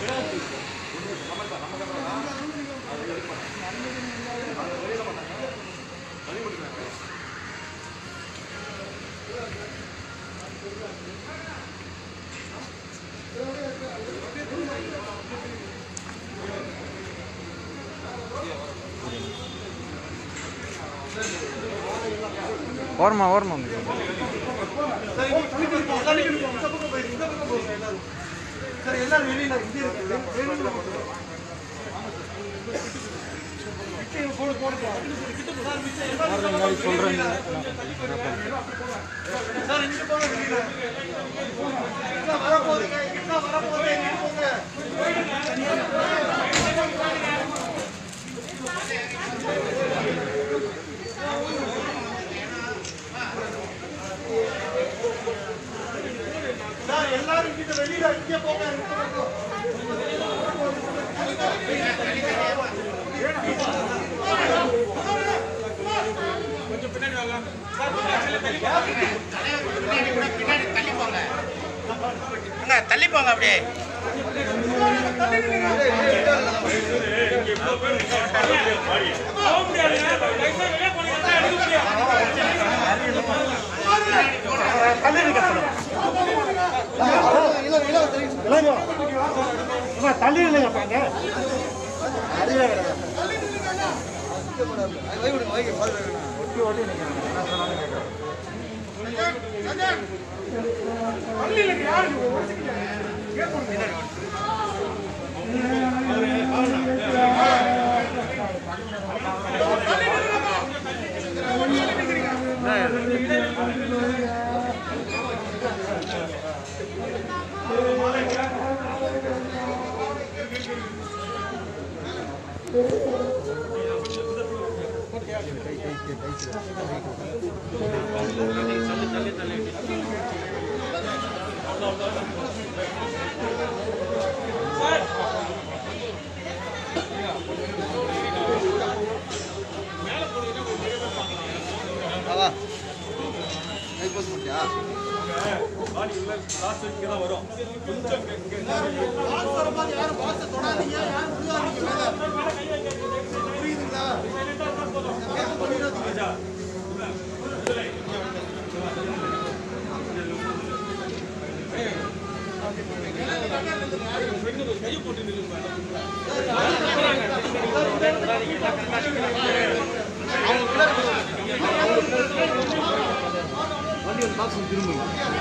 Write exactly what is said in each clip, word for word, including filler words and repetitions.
ஓரமா ஓரமா சார் எல்லாரும் வெளியில போடு போடு சொல்றேன் சார் இங்க போங்க வெளியில வர போறீங்க என்ன வர போறீங்க போங்க சார் எல்லாரும் கிட்ட வெளியில இங்க போங்க கொஞ்சம் பின்னாடி வாங்க சார் பின்னாடி தள்ளி போங்க அங்க தள்ளி போங்க அப்படியே தள்ளி இல்லைங்க பாங்க அறிவே ஒட்டி ஓட்டி வரும் வண்டி ஒரு பாக்ஸ் திரும்புங்க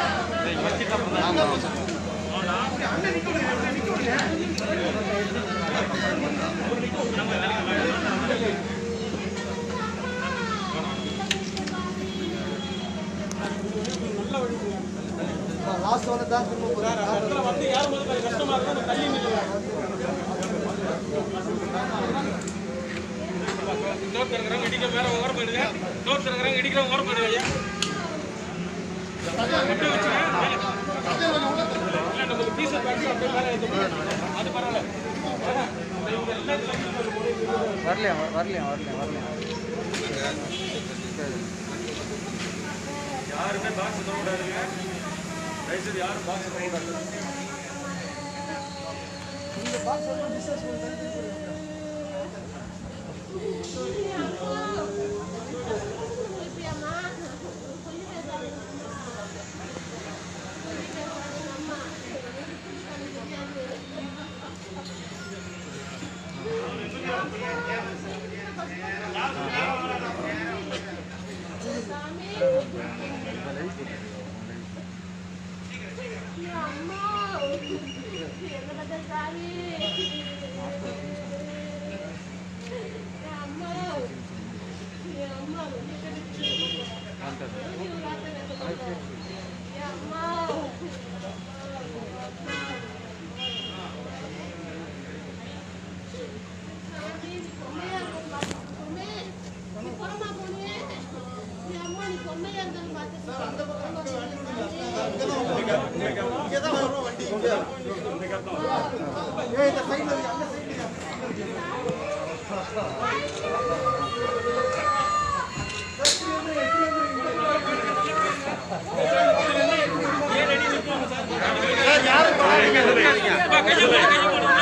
லாஸ்ட் வந்து தான் திரும்ப போறாரு அந்த வந்து யார் முதல்ல கஷ்டமா இருக்கு தள்ளி நில்லுங்க டோர் தரங்கறாங்க இடிக்க மேல ஓர போயிடுங்க டோர் தரங்கறாங்க இடிக்கிறவங்க ஓர போயிடுங்க ஐயா அப்படியே வெச்சுங்க இல்ல நமக்கு பீஸ் பாக்ஸ் அப்படியே மேல ஏத்துங்க அது பரவாயில்லை வரலையா வரலையா வரலையா வரலையா யாருமே பாக்ஸ் தர கூடாதுங்க ரைட் யாரும் பாக்ஸ் தர கூடாது இந்த பாக்ஸ் வந்து டிஸ்கஸ் பண்ணி யாரு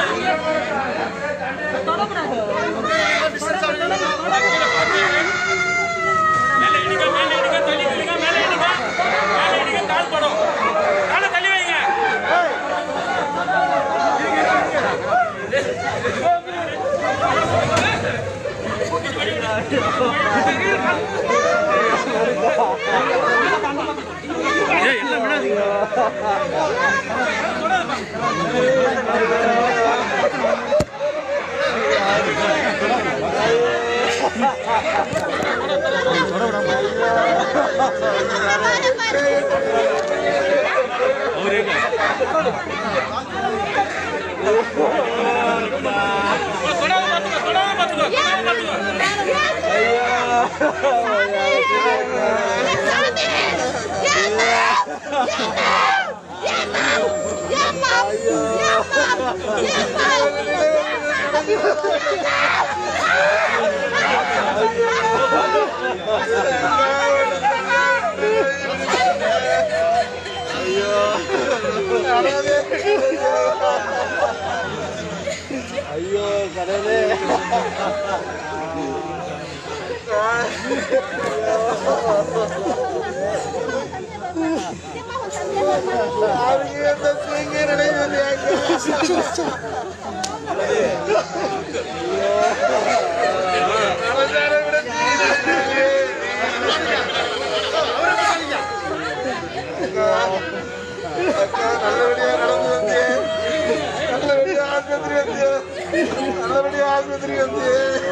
ஐயோ கடவுளே நல்லபடியா நடந்து வந்து நல்லபடியா ஆஸ்பத்திரி வந்து நல்லபடியா ஆஸ்பத்திரி வந்து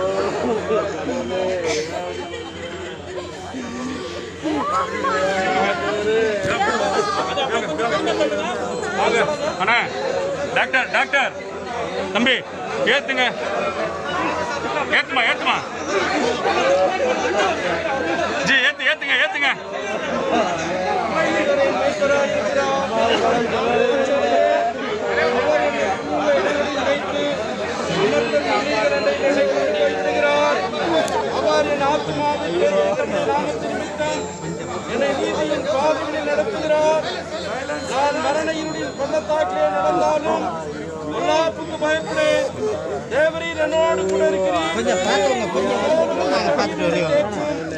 அண்ணா டாக்டர் டாக்டர் தம்பி ஏத்துங்க ஏத்துமா ஏத்துமா ஜி ஏத்து ஏத்துங்க ஏத்துங்க அவர் என் ஆத்மாவை என்னை நீதியின் பாதைகளில் நடத்துகிறார். நான் மரண இருளின் பள்ளத்தாக்கிலே நடந்தாலும் பொல்லாப்புக்கு பயப்படேன். தேவரீர் என்னோடு கூட இருக்கிறீர்.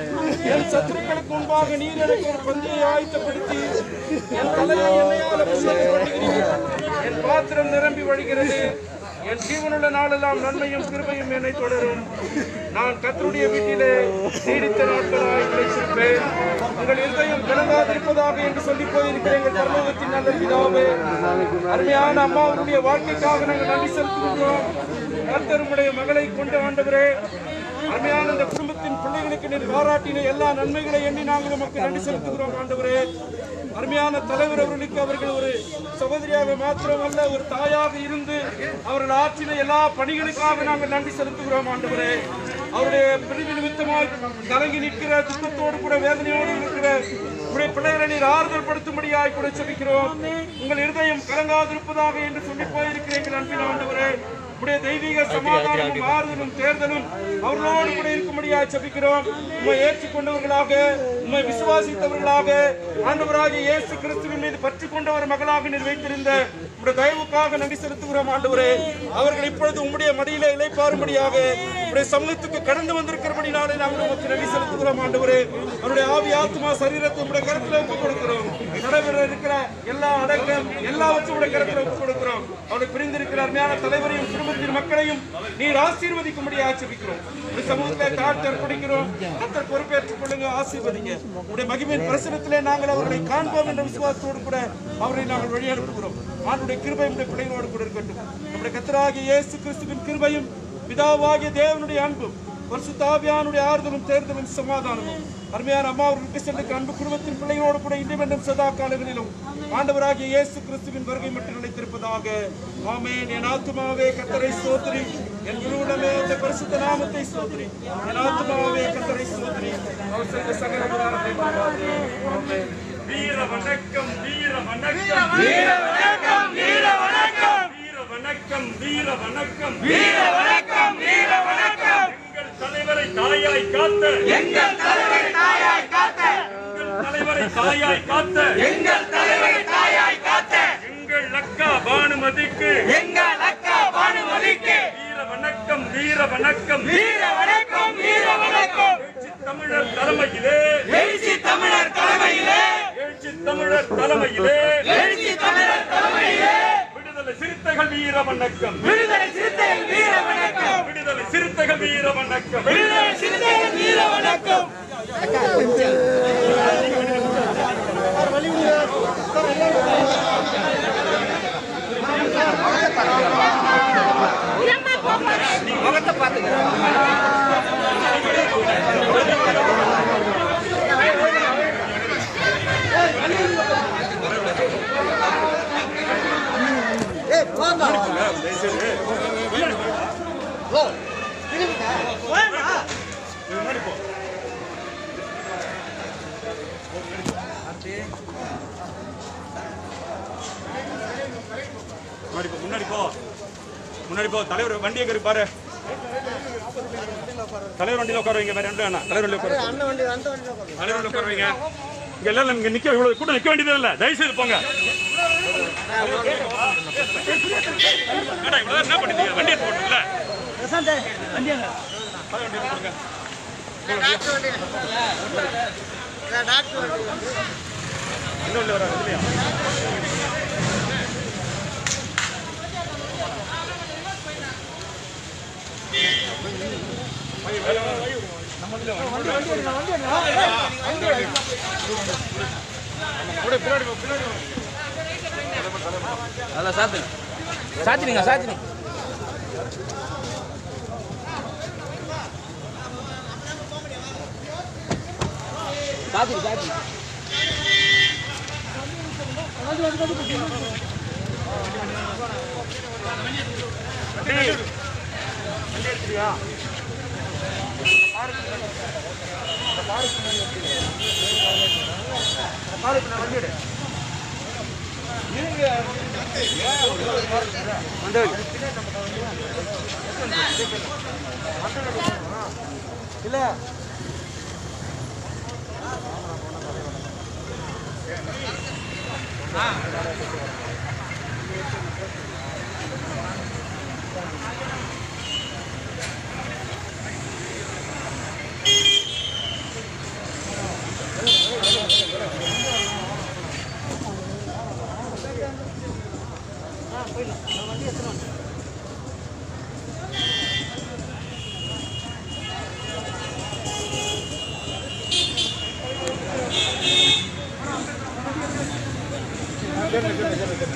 என் சத்துருக்களுக்கு முன்பாக நீர் எனக்கு ஒரு பந்தியை ஆயத்தப்படுத்தி என் தலையை எண்ணெயால் அபிஷேகம் பண்ணுகிறீர். என் பாத்திரம் நிரம்பி வழிகிறது. என் ஜீவனுள்ள நாளெல்லாம் நன்மையும் கிருபையும் என்னை தொடரும். நான் கர்த்தருடைய வீட்டிலே நீடித்த நாட்களாய் கிடைத்திருப்பேன். உங்கள் இருதயம் கலங்காதிருப்பதாக என்று சொல்லி போயிருக்கிற எங்கள் பரலோகத்தின் நல்ல பிதாவே, அருமையான அம்மாவுடைய வாழ்க்கைக்காக நாங்கள் நன்றி செலுத்துகின்றோம். கர்த்தர் உம்முடைய மகளை கொண்டு ஆண்டவரே, அருமையான இந்த குடும்பத்தின் பிள்ளைகளுக்கு நீர் பாராட்டின எல்லா நன்மைகளை எண்ணி நாங்கள் உமக்கு நன்றி செலுத்துகிறோம் ஆண்டவரே. அருமையான தலைவர் அவர்களுக்கு அவர்கள் ஒரு சகோதரியாக மாத்திரமல்ல, ஒரு தாயாக இருந்து அவர்கள் ஆற்றின எல்லா பணிகளுக்காக நாங்கள் நன்றி செலுத்துகிறோம் ஆண்டவரே. அவருடைய பிரிவு நிமித்தமாய் கலங்கி நிற்கிற துக்கத்தோடு கூட வேதனையோடு இருக்கிற உடைய பிள்ளைகளை நீர் ஆறுதல் படுத்தும்படியாய் கூட செபிக்கிறோம். உங்கள் இருதயம் கலங்காதிருப்பதாக என்று சொல்லி போயிருக்கிற எங்கள் அன்பின் ஆண்டவரே, உடைய தெய்வீக சமாதானமும் ஆறுதலும் தேர்தலும் அவர்களோடு கூட இருக்கும்படியாக செபிக்கிறோம். உம்மை ஏற்றுக்கொண்டவர்களாக, உம்மை விசுவாசித்தவர்களாக, ஆண்டவராகிய இயேசு கிறிஸ்துவின் மீது பற்றி கொண்ட ஒரு மகளாக நீர் வைத்திருந்த உடைய தயவுக்காக நன்றி செலுத்துகிறோம் ஆண்டவரே. அவர்கள் இப்பொழுது உம்முடைய மடியிலே இளைப்பாரும்படியாக உடைய சமூகத்துக்கு கடந்து வந்திருக்கிறபடினாலே நாங்கள் உமக்கு நன்றி செலுத்துகிறோம் ஆண்டவரே. அவருடைய ஆவி ஆத்மா சரீரத்தை உடைய கருத்துல ஒப்புக் கொடுக்கிறோம். நடைபெற இருக்கிற எல்லா அடக்கம் எல்லாவற்றும் உடைய கருத்துல ஒப்புக் கொடுக்கிறோம். அவருடைய பிரிந்திருக்கிற அருமையான தலைவரையும் குடும்பத்தின் மக்களையும் நீர் ஆசீர்வதிக்கும்படியாக ஜெபிக்கிறோம். உடைய சமூகத்தை தாழ்த்தி அர்ப்பணிக்கிறோம். கர்த்தர் பொறுப்பேற்றுக் கொள்ளுங்க, ஆசீர்வதிங்க. உடைய மகிமையின் பிரசனத்திலே நாங்கள் அவர்களை காண்போம் என்ற விசுவாசத்தோடு கூட அவரை நாங்கள் வழி அனுப்புகிறோம். ஆண்டுடைய கிருபை உடைய பிள்ளைகளோடு கூட இருக்கட்டும். நம்முடைய கர்த்தராகிய இயேசு கிறிஸ்துவின் கிருபையும் பிதாவாகிய தேவனுடைய அன்பும் பரிசுத்த ஆவியானுடைய ஆறுதலும் தேர்தலும் சமாதானமும் அருமையான அம்மா அவர்களுக்கு சென்ற அன்பு குடும்பத்தின் பிள்ளைகளோடு கூட இன்றும் சதா காலங்களிலும் ஆண்டவராகிய இயேசு கிறிஸ்துவின் வருகை மட்டும் நிலைத்திருப்பதாக. ஆமென். என் ஆத்துமாவே கர்த்தரை ஸ்தோத்திரி, என் முழுவதுமே இந்த பரிசுத்த நாமத்தை ஸ்தோத்திரி. என் ஆத்துமாவே கர்த்தரை ஸ்தோத்திரி, அவர் செய்த சகல உபகாரங்களை மறவாதே. ஆமென். வீர வணக்கம் வீர வணக்கம் வீர வணக்கம் வீர வணக்கம் வீர வணக்கம் வீர வணக்கம் வீர வணக்கம் வீர வணக்கம். எங்கள் தலைவரை தாயாய் காத்த எங்கள் தலைவரை தாயாய் காத்த எங்கள் தலைவரை தாயாய் காத்த எங்கள் தலைவரை தாயாய் காத்த எங்கள் அக்கா பானுமதிக்கு எங்கள் அக்கா பானுமதிக்கு வீர வணக்கம் சிறுத்தைகள் வீர வணக்கம் விடுதலை சிறுத்தைகள் வீர வணக்கம் விடுதலை சிறுத்தைகள் வீர வணக்கம் விடுதலை சிறுத்தைகள் வீர வணக்கம் முகத்தை பார்த்துக்க முன்னாடி போ முன்னாடி போ தலைவர் வண்டி எங்க இருக்கு பாரு தலைவர் வண்டியில உட்கார வைங்க வேற ரெண்டு அண்ணா தலைவர் வண்டியில உட்கார தலைவர் வண்டியில உட்கார வைங்க இங்க எல்லாம் இங்க நிக்க இவ்வளவு கூட நிக்க வேண்டியது இல்ல தயவு செய்து போங்க இவ்வளவு என்ன பண்ணிட்டீங்க வண்டி எடுத்து போட்டுல இன்னும் இல்ல வர இல்லையா அதான் சாத்துங்க சாத்தினீங்க சாத்தினீங்க சாத்தினி சாத்தினி இல்ல Good, good, good, good.